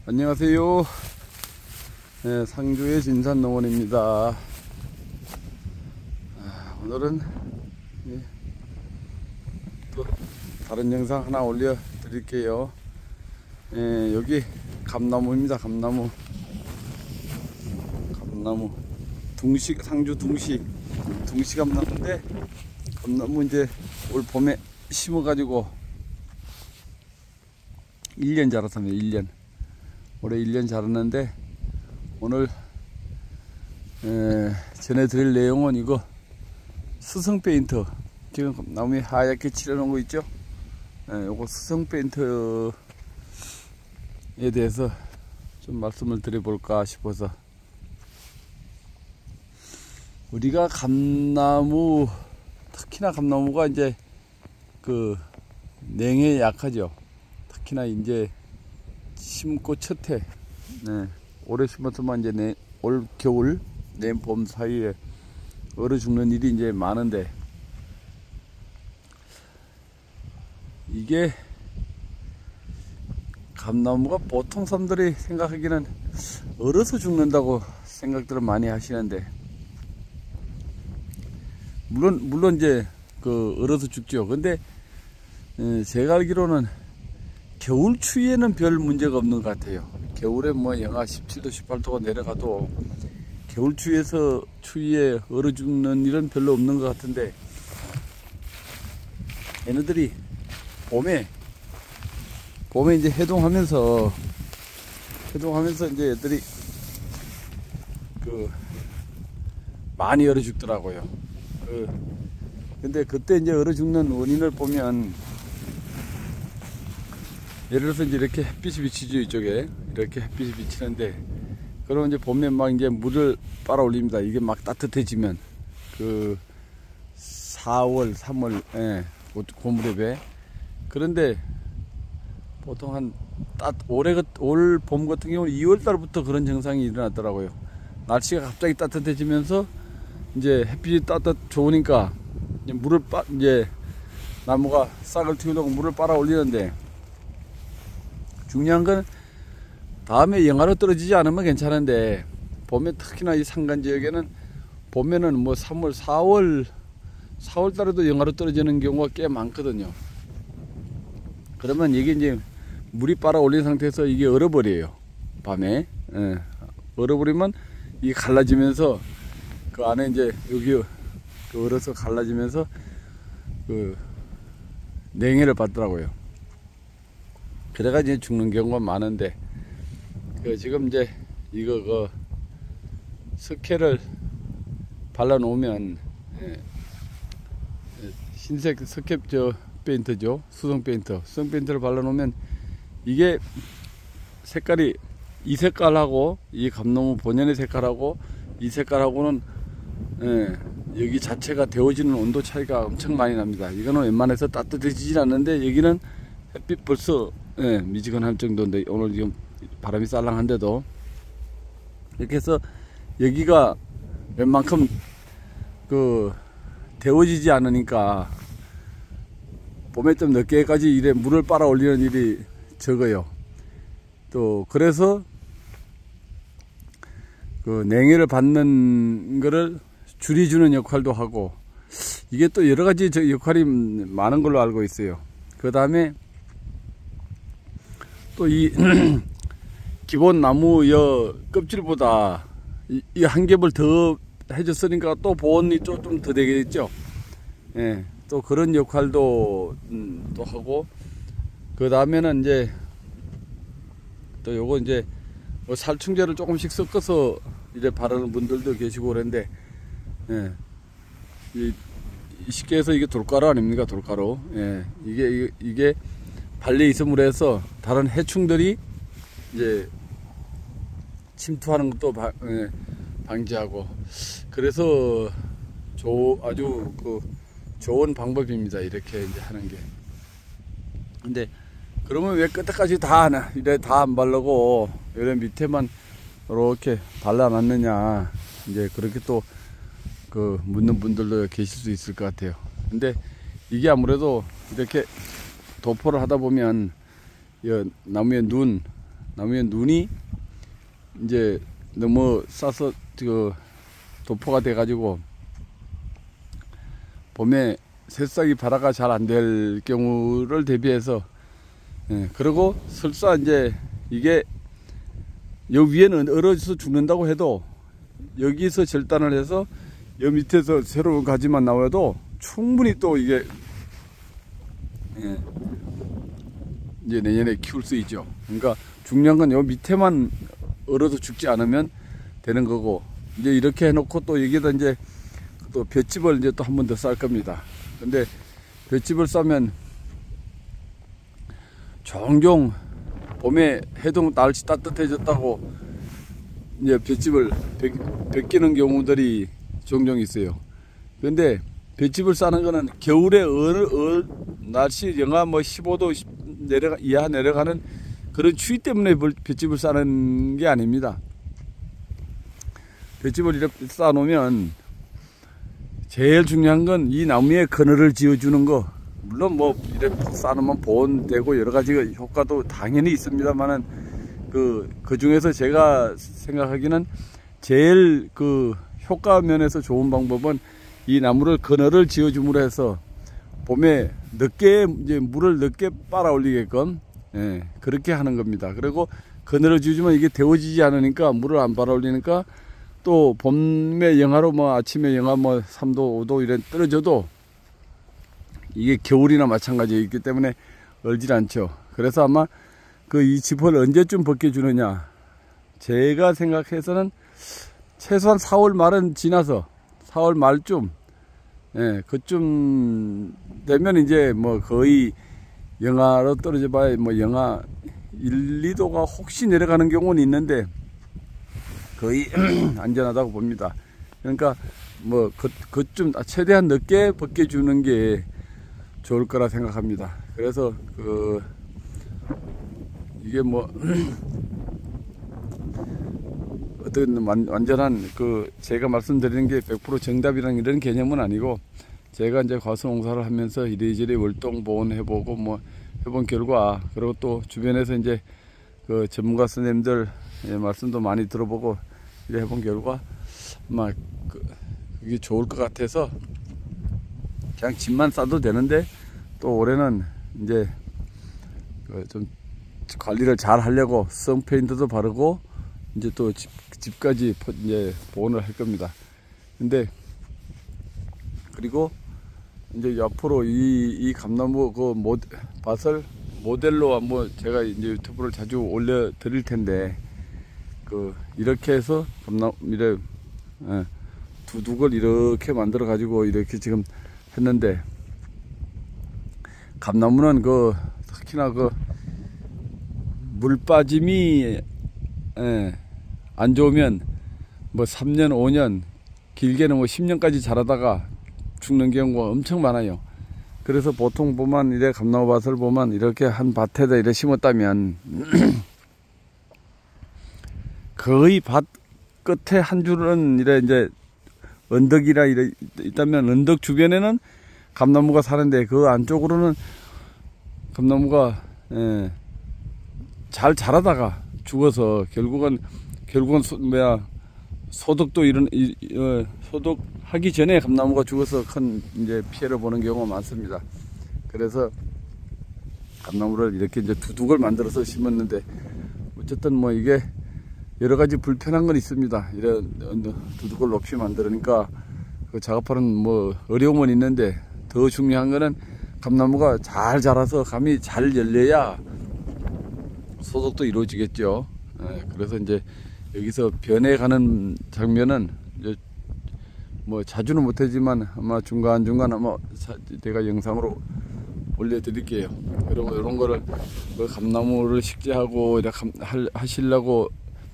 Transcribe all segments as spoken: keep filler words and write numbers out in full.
안녕하세요. 네, 상주의 진산농원입니다. 아, 오늘은 예, 또 다른 영상 하나 올려 드릴게요. 예, 여기 감나무입니다. 감나무 감나무 둥시, 상주 둥시 둥시 감나무인데, 감나무 이제 올 봄에 심어 가지고 일 년 자랐습니다. 일 년 올해 일 년 자랐는데, 오늘 에, 전해드릴 내용은 이거 수성 페인트, 지금 나무에 하얗게 칠해놓은 거 있죠. 에, 요거 수성 페인트에 대해서 좀 말씀을 드려볼까 싶어서. 우리가 감나무, 특히나 감나무가 이제 그 냉해에 약하죠. 특히나 이제 심고 첫 해, 네, 올해 심었으면 이제 내, 올 겨울, 내일 봄 사이에 얼어 죽는 일이 이제 많은데, 이게 감나무가 보통 사람들이 생각하기는 얼어서 죽는다고 생각들을 많이 하시는데, 물론 물론 이제 그 얼어서 죽죠. 근데 제가 알기로는 겨울 추위에는 별 문제가 없는 것 같아요. 겨울에 뭐 영하 십칠 도 십팔 도가 내려가도 겨울 추위에서 추위에 얼어 죽는 일은 별로 없는 것 같은데, 얘네들이 봄에 봄에 이제 해동하면서 해동하면서 이제 애들이 그 많이 얼어 죽더라고요. 그 근데 그때 이제 얼어 죽는 원인을 보면, 예를 들어서 이제 이렇게 햇빛이 비치죠. 이쪽에 이렇게 햇빛이 비치는데, 그러면 이제 봄에 막 이제 물을 빨아 올립니다. 이게 막 따뜻해지면 그 사월 삼월 예, 그 무렵에. 그런데 보통 한 따, 올해 올 봄 같은 경우는 이월 달부터 그런 증상이 일어났더라고요. 날씨가 갑자기 따뜻해지면서 이제 햇빛이 따뜻 좋으니까 이제 물을 빠 이제 나무가 싹을 틔우려고 물을 빨아 올리는데, 중요한 건 다음에 영하로 떨어지지 않으면 괜찮은데, 봄에 특히나 이 산간 지역에는 봄에는 뭐 삼월 사월 사월 달에도 영하로 떨어지는 경우가 꽤 많거든요. 그러면 이게 이제 물이 빨아 올린 상태에서 이게 얼어버려요. 밤에 예. 얼어버리면 이게 갈라지면서 그 안에 이제 여기 그 얼어서 갈라지면서 그 냉해를 받더라고요. 그래가지고 이제 죽는 경우가 많은데, 그 지금 이제 이거 그 석회를 발라 놓으면, 예, 흰색 석회 저 페인트죠. 수성 페인트. 수성 페인트를 발라 놓으면 이게 색깔이 이 색깔하고 이 감나무 본연의 색깔하고 이 색깔하고는, 예, 여기 자체가 데워지는 온도 차이가 엄청 많이 납니다. 이거는 웬만해서 따뜻해지진 않는데, 여기는 햇빛 벌써 예, 미지근할 정도인데, 오늘 지금 바람이 쌀랑한데도 이렇게 해서 여기가 웬만큼 그 데워지지 않으니까 봄에 좀 늦게까지 이래 물을 빨아 올리는 일이 적어요. 또 그래서 그 냉해를 받는 거를 줄여주는 역할도 하고, 이게 또 여러 가지 저 역할이 많은 걸로 알고 있어요. 그 다음에 또 이 기본 나무 여 껍질보다 이, 이 한 겹을 더 해줬으니까 또 보온이 좀 더 되겠죠. 예, 또 그런 역할도 음, 또 하고, 그 다음에는 이제 또 요거 이제 뭐 살충제를 조금씩 섞어서 이제 바르는 분들도 계시고 그런데, 예, 이, 쉽게 해서 이게 돌가루 아닙니까? 돌가루. 예, 이게 이게, 이게 발리 이섬으로 해서 다른 해충들이 이제 침투하는 것도 바, 예, 방지하고, 그래서 조, 아주 그 좋은 방법입니다. 이렇게 이제 하는 게. 근데 그러면 왜 끝까지 다 하나, 이래 다 안 바르고 이런 밑에만 이렇게 발라놨느냐, 이제 그렇게 또 그 묻는 분들도 계실 수 있을 것 같아요. 근데 이게 아무래도 이렇게 도포를 하다 보면 이 나무에 눈, 나무에 눈이 이제 너무 싸서 그 도포가 돼 가지고 봄에 새싹이 발화가 잘 안 될 경우를 대비해서, 예, 그리고 설사 이제 이게 여 위에는 얼어져서 죽는다고 해도 여기서 절단을 해서 여 밑에서 새로운 가지만 나와도 충분히 또 이게, 예, 이제 내년에 키울 수 있죠. 그러니까 중요한 건 요 밑에만 얼어도 죽지 않으면 되는 거고, 이제 이렇게 해놓고 또 여기다 이제 또 볏짚을 이제 또 한 번 더 쌀 겁니다. 근데 볏짚을 싸면 종종 봄에 해동 날씨 따뜻해졌다고 이제 볏짚을 벗기는 경우들이 종종 있어요. 근데 볏짚을 싸는 거는 겨울에 얼, 얼, 날씨 영하 뭐 십오 도 내려가, 이하 내려가는 그런 추위 때문에 볏짚을 싸는 게 아닙니다. 볏짚을 이렇게 쌓아놓으면 제일 중요한 건 이 나무에 그늘을 지어주는 거. 물론 뭐 이렇게 쌓아놓으면 보온되고 여러 가지 효과도 당연히 있습니다만은 그, 그 중에서 제가 생각하기는 제일 그 효과 면에서 좋은 방법은 이 나무를 그늘을 지어줌으로 해서 봄에 늦게 이제 물을 늦게 빨아 올리게끔, 예, 그렇게 하는 겁니다. 그리고 그늘을 지어주면 이게 데워지지 않으니까 물을 안 빨아 올리니까 또 봄에 영하로 뭐 아침에 영하 뭐 삼 도 오 도 이런 떨어져도 이게 겨울이나 마찬가지이기 때문에 얼질 않죠. 그래서 아마 그 이 짚을 언제쯤 벗겨주느냐, 제가 생각해서는 최소한 사월 말은 지나서 사월 말쯤, 예, 그쯤 되면 이제 뭐 거의 영하로 떨어져 봐야 뭐 영하 일, 이 도가 혹시 내려가는 경우는 있는데 거의 안전하다고 봅니다. 그러니까 뭐 그, 그쯤 최대한 늦게 벗겨주는 게 좋을 거라 생각합니다. 그래서 그 이게 뭐 어떤 완전한 그 제가 말씀드리는 게 백 퍼센트 정답이라는 이런 개념은 아니고, 제가 이제 과수농사를 하면서 이리저리 월동 보온해보고 뭐 해본 결과, 그리고 또 주변에서 이제 그 전문가 선생님들 말씀도 많이 들어보고 이래 해본 결과 아마 그 그게 좋을 것 같아서 그냥 짚만 싸도 되는데, 또 올해는 이제 그 좀 관리를 잘 하려고 성 페인트도 바르고 이제 또 집, 집까지 이제 보온을 할 겁니다. 근데 그리고 이제 앞으로 이, 이 감나무 그 모, 밭을 모델로 한번 제가 이제 유튜브를 자주 올려 드릴 텐데, 그 이렇게 해서 감나무 이래, 예, 두둑을 이렇게 만들어 가지고 이렇게 지금 했는데, 감나무는 그 특히나 그 물 빠짐이, 예, 안 좋으면 뭐 삼 년 오 년 길게는 뭐 십 년까지 자라다가 죽는 경우가 엄청 많아요. 그래서 보통 보면 이래 감나무 밭을 보면 이렇게 한 밭에다 이래 심었다면 거의 밭 끝에 한 줄은 이래 이제 언덕이라 이래 있다면 언덕 주변에는 감나무가 사는데 그 안쪽으로는 감나무가, 예, 잘 자라다가 죽어서 결국은 결국은 소, 뭐야 소독도 이런 이, 어, 소독하기 전에 감나무가 죽어서 큰 이제 피해를 보는 경우가 많습니다. 그래서 감나무를 이렇게 이제 두둑을 만들어서 심었는데, 어쨌든 뭐 이게 여러 가지 불편한 건 있습니다. 이런 두둑을 높이 만들으니까 그 작업하는 뭐 어려움은 있는데, 더 중요한 거는 감나무가 잘 자라서 감이 잘 열려야 소독도 이루어지겠죠. 예, 그래서 이제 여기서 변해가는 장면은 이제 뭐 자주는 못하지만 아마 중간중간 아마 제가 영상으로 올려드릴게요. 그리고 이런 거를 그 감나무를 식재하고 이렇게 하시려고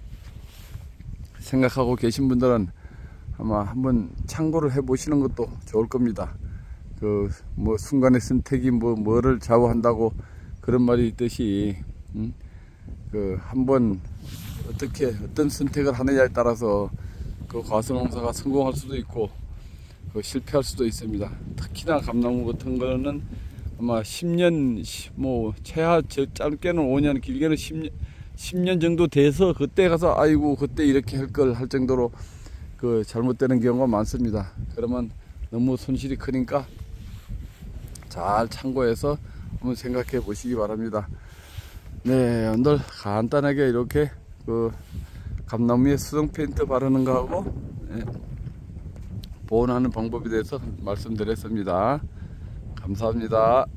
생각하고 계신 분들은 아마 한번 참고를 해 보시는 것도 좋을 겁니다. 그 뭐 순간의 선택이 뭐 뭐를 좌우한다고 그런 말이 있듯이, 음? 그 한번 어떻게 어떤 선택을 하느냐에 따라서 그 과수농사가 성공할 수도 있고 그 실패할 수도 있습니다. 특히나 감나무 같은 거는 아마 십 년 뭐 최하 짧게는 오 년 길게는 십 년 십 년 정도 돼서 그때 가서 아이고 그때 이렇게 할 걸 할 정도로 그 잘못되는 경우가 많습니다. 그러면 너무 손실이 크니까 잘 참고해서 한번 생각해 보시기 바랍니다. 네, 오늘 간단하게 이렇게 그 감나무에 수성 페인트 바르는 거하고 네, 보온하는 방법에 대해서 말씀드렸습니다. 감사합니다.